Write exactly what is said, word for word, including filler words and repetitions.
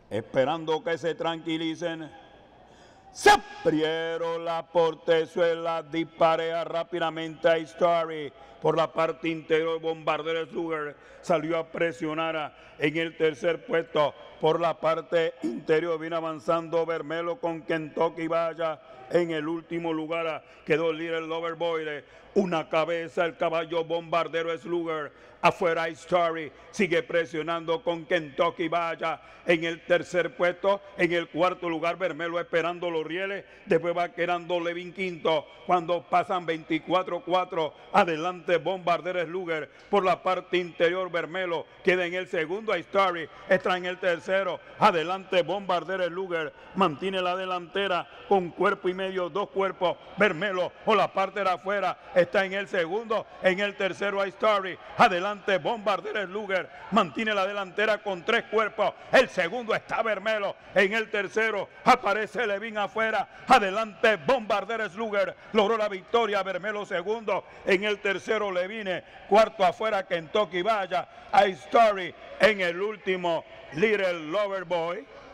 Esperando que se tranquilicen, se abrieron la portezuela, disparea rápidamente a Story por la parte interior. Bombardero Slugger salió a presionar en el tercer puesto. Por la parte interior viene avanzando Vermelo con Kentucky Vaya. En el último lugar quedó Little Loverboy. Una cabeza el caballo Bombardero Slugger. Afuera Story sigue presionando con Kentucky Vaya en el tercer puesto. En el cuarto lugar Vermelo esperando los rieles. Después va quedando Levin quinto. Cuando pasan veinticuatro cuatro, adelante Bombardero Slugger. Por la parte interior Vermelo queda en el segundo. Story está en el tercero. Adelante Bombardero Slugger mantiene la delantera con cuerpo y medio, dos cuerpos. Vermelo por la parte de afuera está en el segundo. En el tercero Story. Adelante Bombardero Slugger mantiene la delantera con tres cuerpos. El segundo está Vermelo. En el tercero aparece Levin afuera. Adelante Bombardero Slugger logró la victoria. Vermelo segundo. En el tercero Levine. Cuarto afuera Kentucky Vaya. A Story en el último Little Loverboy.